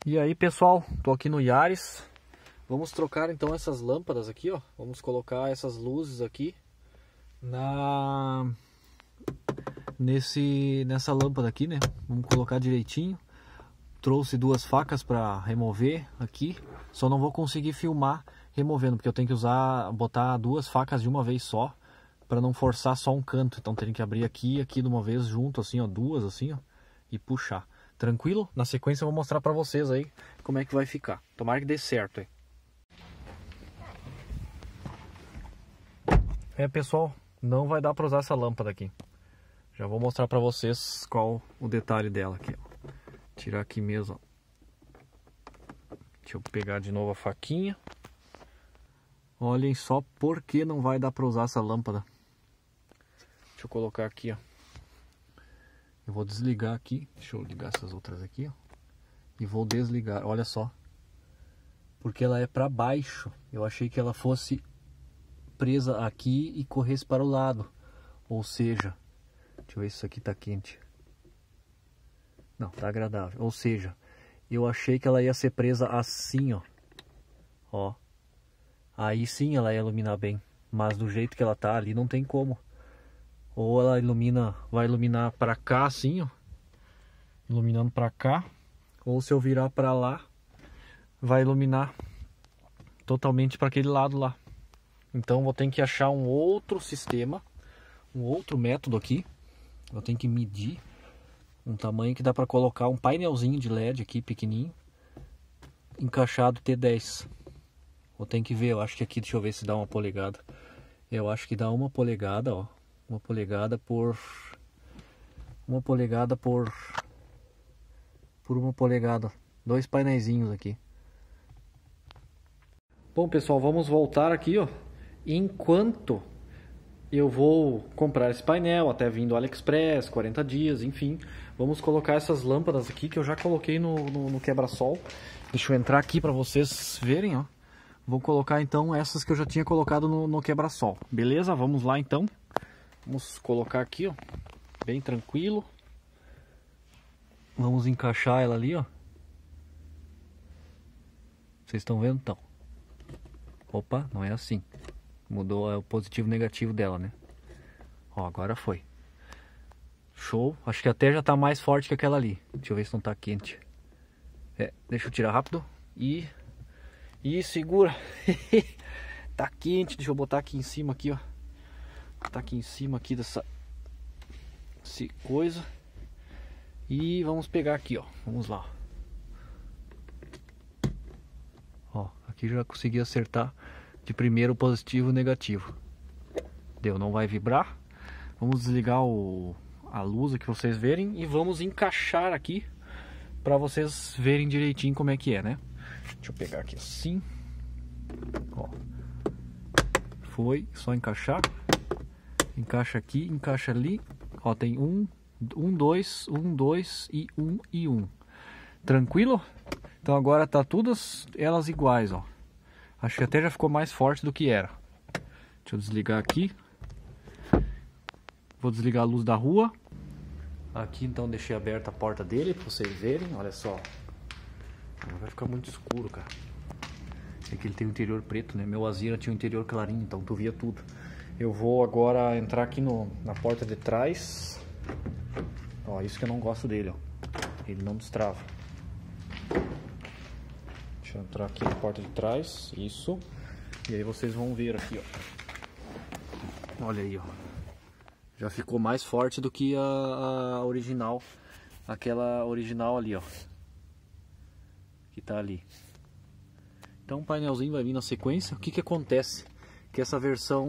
E aí, pessoal, tô aqui no Yaris. Vamos trocar então essas lâmpadas aqui, ó. Vamos colocar essas luzes aqui nessa lâmpada aqui, né? Vamos colocar direitinho. Trouxe duas facas para remover aqui. Só não vou conseguir filmar removendo, porque eu tenho que botar duas facas de uma vez só, para não forçar só um canto. Então tem que abrir aqui e aqui de uma vez junto, assim, ó, duas assim, ó, e puxar. Tranquilo? Na sequência eu vou mostrar para vocês aí como é que vai ficar. Tomara que dê certo aí. Pessoal, não vai dar para usar essa lâmpada aqui. Já vou mostrar para vocês qual o detalhe dela aqui, ó. Tirar aqui mesmo, ó. Deixa eu pegar de novo a faquinha. Olhem só por que não vai dar para usar essa lâmpada. Deixa eu colocar aqui, ó. Eu vou desligar aqui. Deixa eu ligar essas outras aqui, ó. E vou desligar. Olha só. Porque ela é para baixo. Eu achei que ela fosse presa aqui e corresse para o lado. Ou seja, deixa eu ver se isso aqui tá quente. Não, tá agradável. Ou seja, eu achei que ela ia ser presa assim, ó. Ó. Aí sim ela ia iluminar bem. Mas do jeito que ela tá ali não tem como. Ou ela vai iluminar para cá assim, ó. Iluminando para cá. Ou se eu virar para lá, vai iluminar totalmente para aquele lado lá. Então vou ter que achar um outro sistema, um outro método aqui. Eu tenho que medir um tamanho que dá para colocar um painelzinho de LED aqui pequenininho, encaixado T10. Eu tenho que ver, eu acho que aqui, deixa eu ver se dá uma polegada. Eu acho que dá uma polegada, ó. Uma polegada por uma polegada. Dois painéisinhos aqui. Bom, pessoal, vamos voltar aqui, ó. Enquanto eu vou comprar esse painel, até vindo do AliExpress, 40 dias, enfim. Vamos colocar essas lâmpadas aqui que eu já coloquei no quebra-sol. Deixa eu entrar aqui para vocês verem, ó. Vou colocar então essas que eu já tinha colocado no quebra-sol. Beleza? Vamos lá então. Vamos colocar aqui, ó, bem tranquilo. Vamos encaixar ela ali, ó. Vocês estão vendo então? Opa, não é assim. Mudou o positivo e negativo dela, né? Ó, agora foi. Show. Acho que até já tá mais forte que aquela ali. Deixa eu ver se não tá quente. Deixa eu tirar rápido. E segura. Tá quente. Deixa eu botar aqui em cima aqui, ó. Tá aqui em cima aqui dessa coisa. E vamos pegar aqui, ó. Vamos lá. Ó, aqui já consegui acertar de primeiro positivo e negativo. Deu, não vai vibrar. Vamos desligar a luz aqui pra vocês verem. E vamos encaixar aqui pra vocês verem direitinho como é que é, né? Deixa eu pegar aqui assim. Ó. Foi, só encaixar. Encaixa aqui, encaixa ali. Ó, tem um, dois e um. Tranquilo? Então agora tá todas elas iguais, ó. Acho que até já ficou mais forte do que era. Deixa eu desligar aqui. Vou desligar a luz da rua. Aqui então deixei aberta a porta dele para vocês verem. Olha só. Vai ficar muito escuro, cara. É que ele tem o interior preto, né? Meu Azira tinha o interior clarinho, então tu via tudo. Eu vou agora entrar aqui na porta de trás. Ó, isso que eu não gosto dele, ó. Ele não destrava. Deixa eu entrar aqui na porta de trás. Isso. E aí vocês vão ver aqui, ó. Olha aí, ó. Já ficou mais forte do que a original. Aquela original ali, ó. Que tá ali. Então o painelzinho vai vir na sequência. O que que acontece? Que essa versão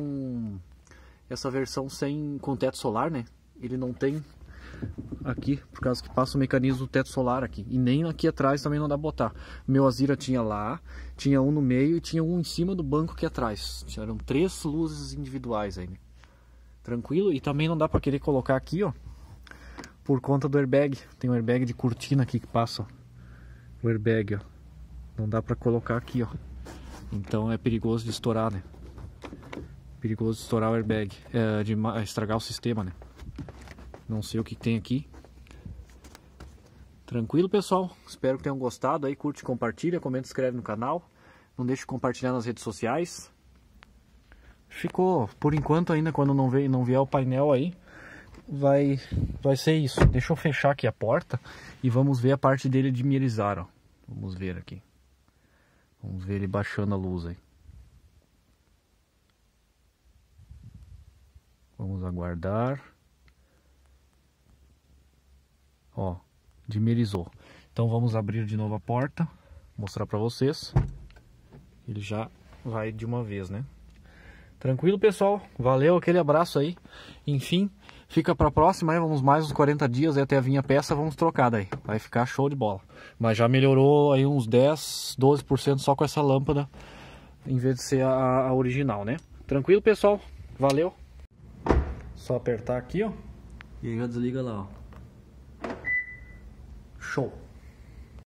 com teto solar, né? Ele não tem aqui, por causa que passa o mecanismo do teto solar aqui. E nem aqui atrás também não dá pra botar. Meu Azira tinha lá, tinha um no meio e tinha um em cima do banco aqui atrás. Eram 3 luzes individuais aí, né? Tranquilo? E também não dá pra querer colocar aqui, ó, por conta do airbag. Tem um airbag de cortina aqui que passa, ó. O airbag, ó. Não dá pra colocar aqui, ó. Então é perigoso de estourar, né? Perigoso de estourar o airbag, de estragar o sistema, né? Não sei o que tem aqui. Tranquilo, pessoal? Espero que tenham gostado aí. Curte, compartilha, comenta, inscreve no canal. Não deixe de compartilhar nas redes sociais. Ficou, por enquanto ainda, quando não vier o painel aí, vai ser isso. Deixa eu fechar aqui a porta e vamos ver a parte dele dimerizar, ó. Vamos ver aqui. Vamos ver ele baixando a luz aí. Vamos aguardar. Ó, dimerizou. Então vamos abrir de novo a porta, mostrar pra vocês. Ele já vai de uma vez, né? Tranquilo, pessoal? Valeu, aquele abraço aí. Enfim, fica pra próxima aí, vamos mais uns 40 dias aí até vir a peça, vamos trocar daí. Vai ficar show de bola. Mas já melhorou aí uns 10, 12% só com essa lâmpada, em vez de ser a original, né? Tranquilo, pessoal? Valeu. Só apertar aqui, ó. E aí já desliga lá, ó. Show.